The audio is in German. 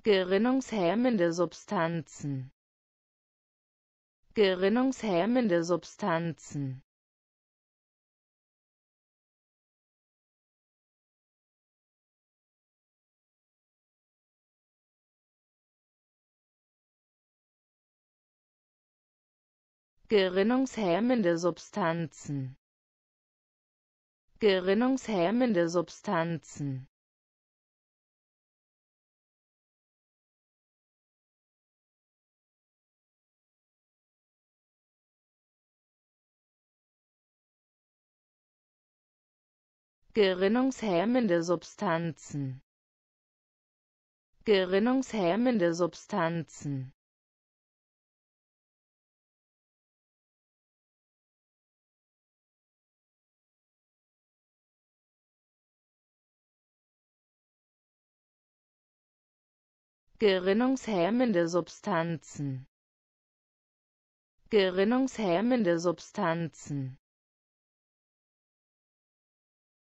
Gerinnungshemmende Substanzen, gerinnungshemmende Substanzen, gerinnungshemmende Substanzen, gerinnungshemmende Substanzen, gerinnungshemmende Substanzen, gerinnungshemmende Substanzen, gerinnungshemmende Substanzen, gerinnungshemmende Substanzen,